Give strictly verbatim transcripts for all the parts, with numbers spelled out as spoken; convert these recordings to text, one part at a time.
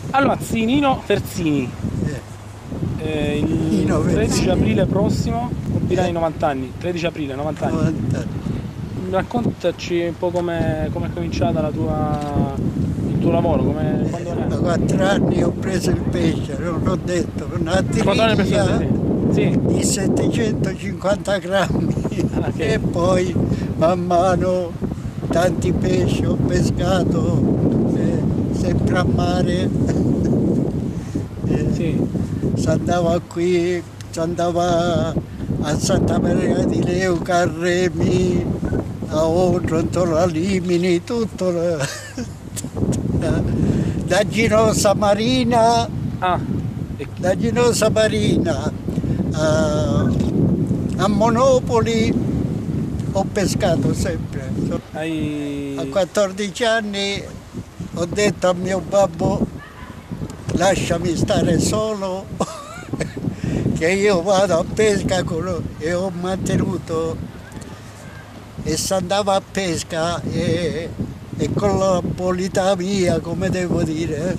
Allora, Zinino Terzini, eh, il tredici aprile prossimo compirai novanta anni, tredici aprile, novanta anni. novanta anni. Raccontaci un po' come è cominciata la tua, il tuo lavoro, come, Eh, quando da quattro anni ho preso il pesce, non l'ho detto, una triglia sì. di settecentocinquanta grammi ah, okay. E poi man mano tanti pesci ho pescato, eh, sempre a mare. eh, sì. Si andava qui, si andava a Santa Maria di Leuca, a Remi, a Otranto, a Limini, tutto. Da, da Ginosa Marina, ah. da Ginosa Marina a, a Monopoli ho pescato sempre. Hai... A quattordici anni ho detto a mio babbo: lasciami stare solo che io vado a pesca con lui, e ho mantenuto, e si andava a pesca e, e con la qualità mia, come devo dire,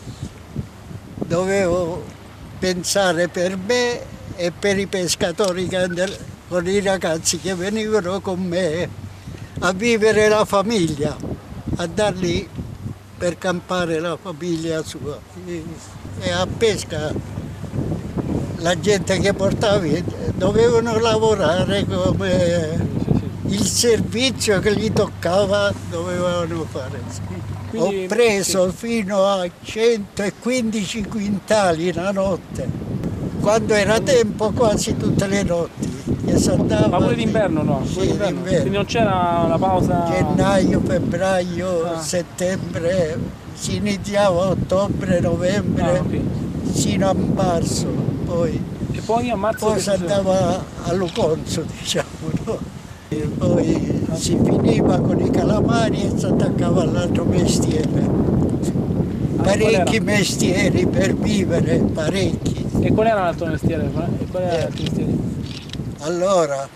dovevo pensare per me e per i pescatori, che andavano, con i ragazzi che venivano con me a vivere la famiglia, a dargli per campare la famiglia sua. E a pesca la gente che portavi dovevano lavorare come il servizio che gli toccava, dovevano fare. Quindi, ho preso sì. fino a centoquindici quintali la notte, quando era tempo quasi tutte le notti. Ma pure d'inverno no? Sì, d'inverno. Quindi non c'era la pausa? Gennaio, febbraio, ah. settembre, si iniziava a ottobre, novembre, ah, okay. Sino a marzo. Poi, e poi a marzo poi si andava a Luconzo, diciamo, no? E poi ah. si finiva con i calamari e si attaccava all'altro mestiere. Ah, parecchi mestieri per vivere, parecchi. E qual era l'altro mestiere? E qual era eh. l'altro mestiere? Allora,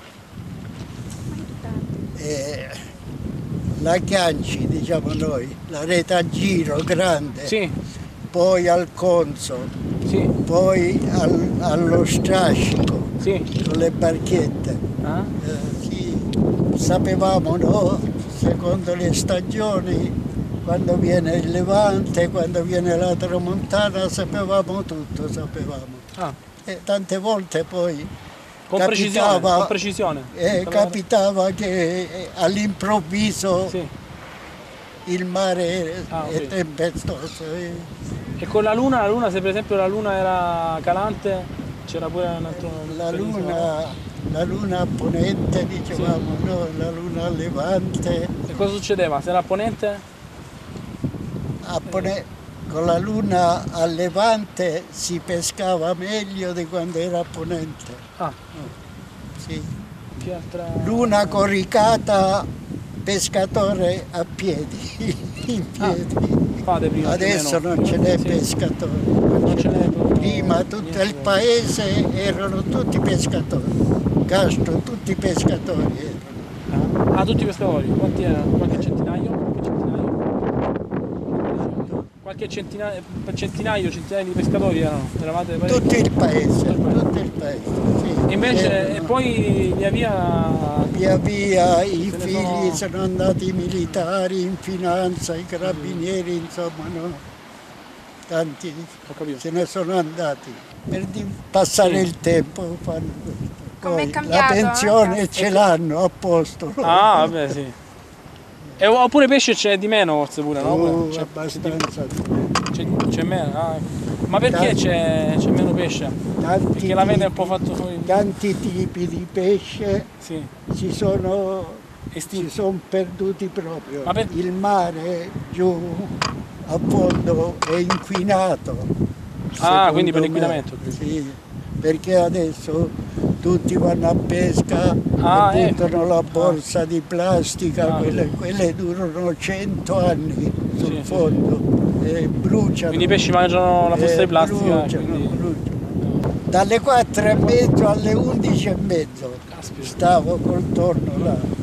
eh, la Chianci, diciamo noi, la rete a giro grande, sì. Poi al Conso, sì. Poi al, allo strascico, sì. Con le barchette. Ah. Eh, sì. Sapevamo, no? Secondo le stagioni, quando viene il Levante, quando viene la Tramontana, sapevamo tutto, sapevamo. Ah. E tante volte poi Con capitava, precisione, con precisione. Eh, capitava che eh, all'improvviso sì. il mare ah, è okay. tempestoso. Eh. E con la luna, la luna, se per esempio la luna era calante, c'era pure un altro... La luna, la luna a ponente, dicevamo, sì. No? La luna a levante. E cosa succedeva? Se era a ponente? A ponente. Con la luna a levante si pescava meglio di quando era a ponente. Ah. Sì. Che altra... Luna coricata, pescatore a piedi, in piedi. Ah, prima, adesso non ce n'è sì. pescatore. Non non ce n'è. Prima tutto il paese erano tutti pescatori. Castro, tutti pescatori erano. Ah, tutti pescatori? Quanti erano? Qualche centinaio? Qualche centinaio, centinaio, centinaia di pescatori erano? Eravate tutto il paese, tutto il paese, sì. E invece, e poi via via... Via via i figli sono... sono andati i militari, in finanza, i carabinieri, insomma, no? Tanti se ne sono andati. Per passare sì. il tempo fanno questo. Poi la pensione eh? ce l'hanno a posto. Ah, vabbè, sì. E, oppure pesce c'è di meno forse pure, no? Oh, c'è abbastanza. C'è meno? Ah, ma perché c'è meno pesce? Perché tipi, la vede un po' fatto fuori. Tanti tipi di pesce sì. si sono si sono perduti proprio. Ma per... Il mare giù a fondo è inquinato. Ah, quindi per l'inquinamento? Sì, perché adesso tutti vanno a pesca ah, e buttano eh. la borsa ah. di plastica, ah, quelle, quelle durano cento anni sul sì, fondo sì. e bruciano. Quindi i pesci mangiano la borsa di plastica? Bruciano, quindi... bruciano. Dalle quattro e mezzo alle undici e mezzo Caspita. Stavo col torno là.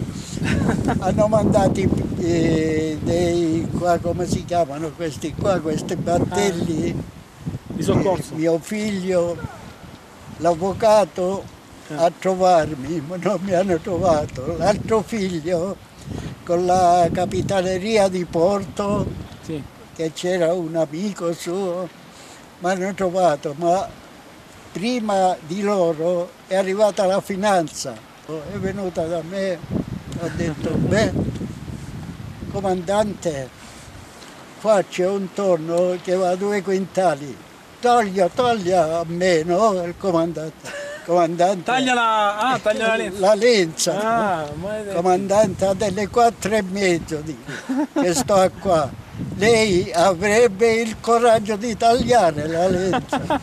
hanno mandato eh, dei, qua, come si chiamano questi qua, questi battelli, Di soccorso? eh, mio figlio, l'avvocato, a trovarmi, ma non mi hanno trovato. L'altro figlio con la capitaneria di Porto, Sì. che c'era un amico suo, mi hanno trovato, ma prima di loro è arrivata la finanza, è venuta da me, ha detto, beh, comandante, qua c'è un tonno che va a due quintali, toglia, toglia a me, no? Il comandante. Comandante, Taglia la, ah, taglia la lenza. La lenza. Ah, maledetto. Comandante, ha delle quattro e mezzo, dico, che sto qua. Lei avrebbe il coraggio di tagliare la lenza.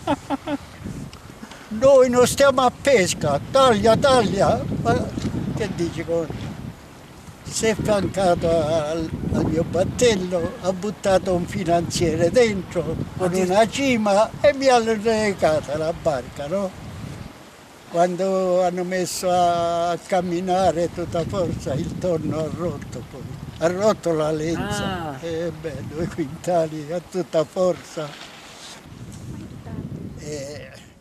Noi non stiamo a pesca, taglia, taglia. Ma che dici? Si è fiancato al, al mio battello, ha buttato un finanziere dentro con una cima e mi ha recata la barca, no? Quando hanno messo a camminare tutta forza, il tonno ha rotto poi. Ha rotto la lenza. Ah. E beh, due quintali a tutta forza. E